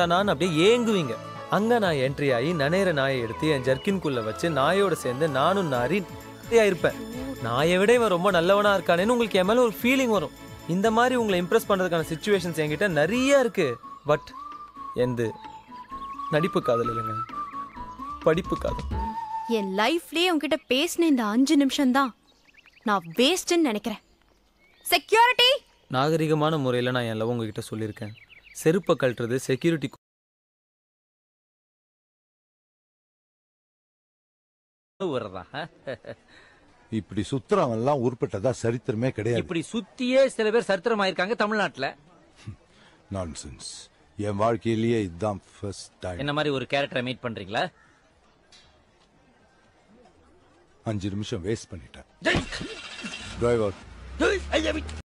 நான் அப்படியே ஏங்குவீங்க. அங்க நான் என்ட்ரி ஆகி நனையிற நாயை எடுத்து என் ஜர்க்கின்குள்ள வச்சு நாயோட சேர்ந்து நானும் நாரி இருப்பேன். நாயை விட இவன் ரொம்ப நல்லவனா இருக்கானேன்னு உங்களுக்கு என் மேல ஒரு ஃபீலிங் வரும். இந்த மாதிரி உங்களை இம்ப்ரெஸ் பண்றதுக்கான சிச்சுவேஷன்ஸ் என்கிட்ட நிறைய இருக்கு. பட் எந்த நடிப்பு காதல் இல்லைங்க, படிப்பு காதல். என் லைஃப்லயே உங்ககிட்ட பேசின இந்த 5 நிமிஷம் தான் நான் வேஸ்ட்னு நினைக்கிறேன். செக்யூரிட்டி. நாகரிகமான முறையில் நான் என் லவ் உங்ககிட்ட சொல்லியிருக்கேன். செருப்பை கழட்டுறது செக்யூரிட்டி இப்படி சுத்துறவன் எல்லாம் உருப்பட்டதா சரித்திரமே கிடையாது. இப்படி சுத்தியே சில பேர் சரித்திரமாயிருக்காங்க தமிழ்நாட்டுல. நான்சென்ஸ். என் வாழ்க்கையிலேயே இதுதான் ஃபர்ஸ்ட் டைம். என்ன மாதிரி ஒரு கேரக்டரை மீட் பண்றீங்களா? 5 நிமிஷம் வேஸ்ட் பண்ணிட்டேன். டிரைவர்